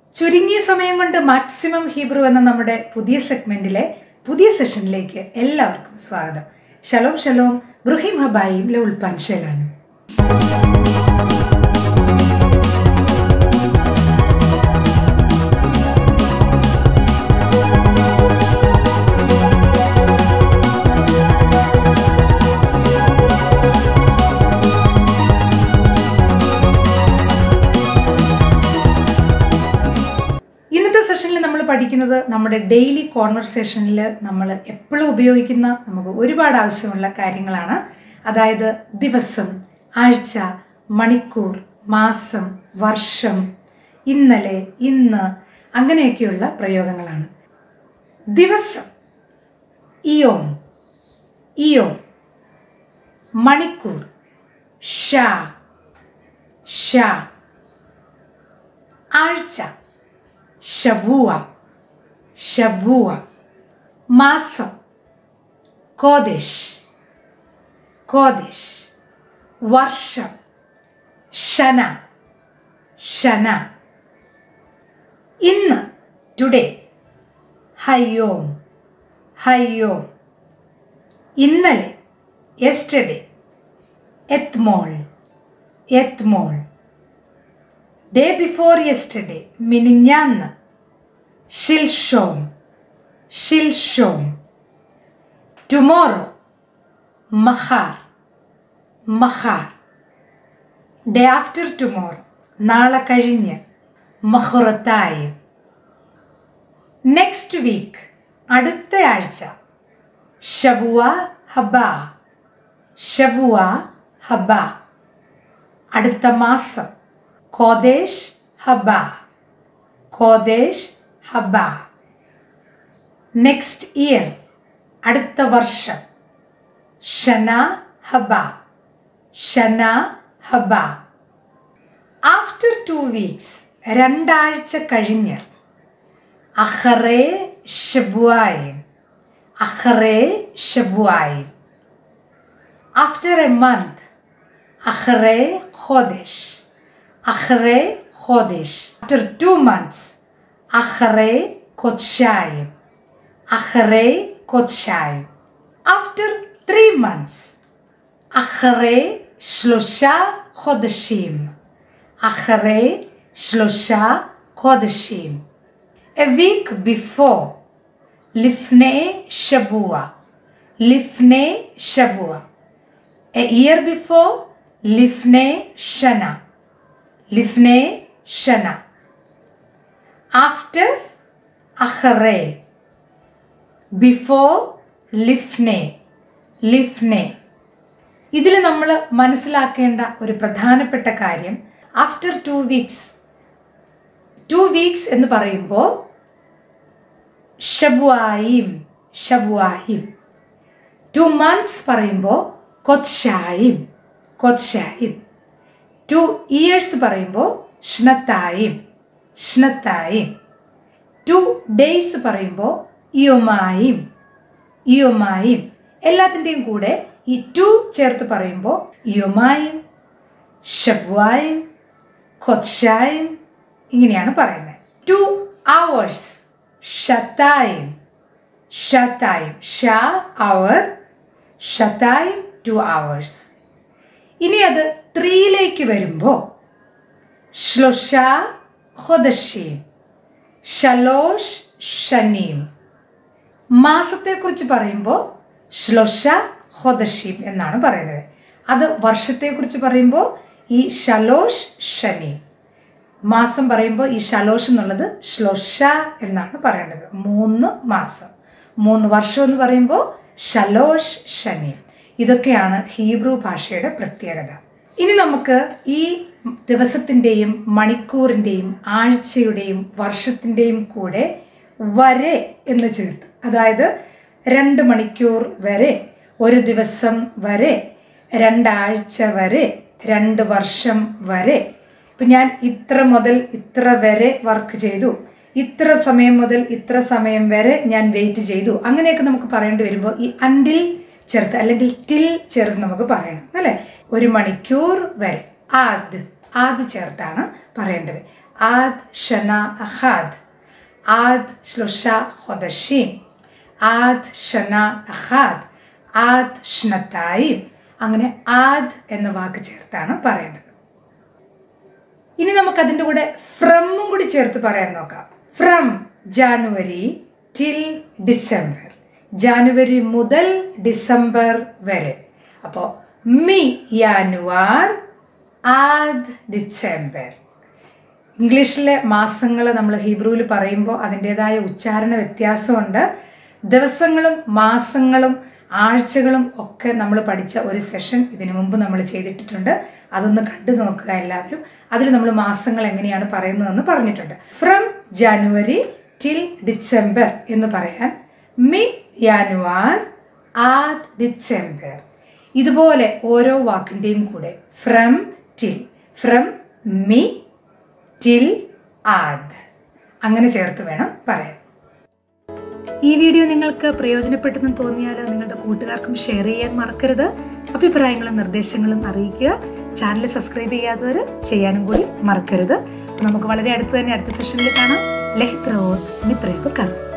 ചുരുങ്ങിയ സമയം കൊണ്ട് മാക്സിമം ഹീബ്രു എന്ന നമ്മുടെ പുതിയ സെഗ്മെന്റിലെ പുതിയ സെഷനിലേക്ക് എല്ലാവർക്കും സ്വാഗതം. ഷലോം ഷലോം, ബ്രുഹിം ഹബായും ലഉൽപാൻ ഷെലാനും. പഠിക്കുന്നത് നമ്മുടെ ഡെയിലി കോൺവെർസേഷനിൽ നമ്മൾ എപ്പോഴും ഉപയോഗിക്കുന്ന നമുക്ക് ഒരുപാട് ആവശ്യമുള്ള കാര്യങ്ങളാണ്. അതായത് ദിവസം, ആഴ്ച, മണിക്കൂർ, മാസം, വർഷം, ഇന്നലെ, ഇന്ന്, അങ്ങനെയൊക്കെയുള്ള പ്രയോഗങ്ങളാണ്. ദിവസം ഇയോം, ഇയോം. മണിക്കൂർ ഷാ, ഷാ. ആഴ്ച ഷവൂവ, ഷവൂവ. മാസം കോദേശ്, കോദേശ്. വർഷം ഷന, ഷന. ഇന്ന് ടുഡേ ഹയ്യോം, ഹയ്യോം. ഇന്നലെ യെസ്റ്റർഡേ എത്മോൾ, എത്മോൾ. ഡേ ബിഫോർ യെസ്റ്റർഡേ മിനിഞ്ഞാന്ന് ഷിൽഷോം, ഷിൽഷോം. ടുമോറോ മഹാർ, മഹാർ. ഡേ ആഫ്റ്റർ ടുമോറോ നാളെ കഴിഞ്ഞ് മഹുറത്തായി. നെക്സ്റ്റ് വീക്ക് അടുത്ത ആഴ്ച ഷബുവ ഹബ, ഷബുവ ഹബ. അടുത്ത മാസം കോദേശ് ഹബ, കോദേശ് ഹബ. നെക്സ്റ്റ് ഇയർ അടുത്ത വർഷം ഷന ഹബ, ഷന ഹബ. ആഫ്റ്റർ 2 വീക്സ് രണ്ടാഴ്ച കഴിഞ്ഞ് അഹറേ ഷബുവായും, അഹറേ ഷബുവായും. ആഫ്റ്റർ എ മന്ത് അഹറേ ഖോദേശ്, אחרי חודש. After 2 months, אחרי חודשיים, אחרי חודשיים. After 3 months, אחרי 3 חודשים, אחרי 3 חודשים. A week before, לפני שבוע, לפני שבוע. A year before, לפני שנה, לפני שנה. After, אחרי. Before, לפני, לפני. ഇതിൽ നമ്മൾ മനസ്സിലാക്കേണ്ട ഒരു പ്രധാനപ്പെട്ട കാര്യം, ആഫ്റ്റർ 2 വീക്സ്, 2 വീക്സ് എന്ന് പറയുമ്പോൾ ഷബുവായിം, ഷബുവായിം. 2 months പറയുമ്പോൾ കൊത്ഷായിം, കൊത്ഷായിം. 2 years പറയുമ്പോൾ ഷ്നത്തായിം, ഷ്നത്തായിം. 2 days പറയുമ്പോൾ ഇയോമായിം, ഇയോമായിം. എല്ലാത്തിൻ്റെയും കൂടെ ഈ 2 ചേർത്ത് പറയുമ്പോൾ ഇയോമായിം, ഷബ്വായിം, ഖൊത്ഷായിം, ഇങ്ങനെയാണ് പറയുന്നത്. 2 hours ഷത്തായിം, ഷത്തായിം. ഷാ അവർ, ഷത്തായിം 2 hours. ഇനി അത് 3ലേക്ക് വരുമ്പോൾ ശ്ലോഷാ ഖൊദശീം, ഷലോഷ് ഷനീം. മാസത്തെക്കുറിച്ച് പറയുമ്പോൾ ശ്ലോഷാ ഖൊദശീം എന്നാണ് പറയുന്നത്. അത് വർഷത്തെക്കുറിച്ച് പറയുമ്പോൾ ഈ ഷലോഷ് ഷനീം. മാസം പറയുമ്പോൾ ഈ ഷലോഷ് എന്നുള്ളത് ശ്ലോഷ എന്നാണ് പറയേണ്ടത്. 3 മാസം. 3 വർഷം എന്ന് പറയുമ്പോൾ ഷലോഷ് ഷനീം. ഇതൊക്കെയാണ് ഹീബ്രു ഭാഷയുടെ പ്രത്യേകത. ഇനി നമുക്ക് ഈ ദിവസത്തിൻ്റെയും മണിക്കൂറിൻ്റെയും ആഴ്ചയുടെയും വർഷത്തിൻ്റെയും കൂടെ വരെ എന്ന് ചേർത്ത്, അതായത് 2 മണിക്കൂർ വരെ, 1 ദിവസം വരെ, 2 ആഴ്ച വരെ, 2 വർഷം വരെ. ഇപ്പം ഞാൻ ഇത്ര മുതൽ ഇത്ര വരെ വർക്ക് ചെയ്തു, ഇത്ര സമയം മുതൽ ഇത്ര സമയം വരെ ഞാൻ വെയിറ്റ് ചെയ്തു, അങ്ങനെയൊക്കെ നമുക്ക് പറയേണ്ടി വരുമ്പോൾ ഈ അൻഡിൽ ചേർത്ത് അല്ലെങ്കിൽ ടിൽ ചേർത്ത് നമുക്ക് പറയണം അല്ലേ. 1 മണിക്കൂർ വരെ ആദ്, ആദ് ചേർത്താണ് പറയേണ്ടത്. ആദ് ഷന അഹാദ്, ആദ് ശ്ലുഷ ഖൊദശീം, ആദ് ഷന അഹാദ്, ആദ് ഷ്നത്തായിം. അങ്ങനെ ആദ് എന്ന വാക്ക് ചേർത്താണ് പറയേണ്ടത്. ഇനി നമുക്കതിൻ്റെ കൂടെ ഫ്രമും കൂടി ചേർത്ത് പറയാൻ നോക്കാം. From January till December, January മുതൽ ഡിസംബർ വരെ. അപ്പോൾ മി യാനുവാർ ആദ് ഡിസംബർ. ഇംഗ്ലീഷിലെ മാസങ്ങൾ നമ്മൾ ഹീബ്രുവിൽ പറയുമ്പോൾ അതിൻ്റെതായ ഉച്ചാരണ വ്യത്യാസമുണ്ട്. ദിവസങ്ങളും മാസങ്ങളും ആഴ്ചകളും ഒക്കെ നമ്മൾ പഠിച്ച ഒരു സെഷൻ ഇതിനു മുമ്പ് നമ്മൾ ചെയ്തിട്ടുണ്ട്. അതൊന്ന് കണ്ടു നോക്കുക എല്ലാവരും. അതിൽ നമ്മൾ മാസങ്ങൾ എങ്ങനെയാണ് പറയുന്നതെന്ന് പറഞ്ഞിട്ടുണ്ട്. ഫ്രം ജാനുവരി ടിൽ ഡിസംബർ എന്ന് പറയാൻ മി യാനുവാർ ആദ് ഡിസംബർ. ഇതുപോലെ ഓരോ വാക്കിൻ്റെയും കൂടെ from till, from me till ആദ് അങ്ങനെ ചേർത്ത് വേണം പറയാൻ. ഈ വീഡിയോ നിങ്ങൾക്ക് പ്രയോജനപ്പെട്ടെന്ന് തോന്നിയാൽ നിങ്ങളുടെ കൂട്ടുകാർക്കും ഷെയർ ചെയ്യാൻ മറക്കരുത്. അഭിപ്രായങ്ങളും നിർദ്ദേശങ്ങളും അറിയിക്കുക. ചാനൽ സബ്സ്ക്രൈബ് ചെയ്യാത്തവർ ചെയ്യാനും കൂടി മറക്കരുത്. നമുക്ക് വളരെ അടുത്ത് തന്നെ അടുത്ത സെഷനിൽ കാണാം. ലഹിത്രോ മിത്രയോ കറോ.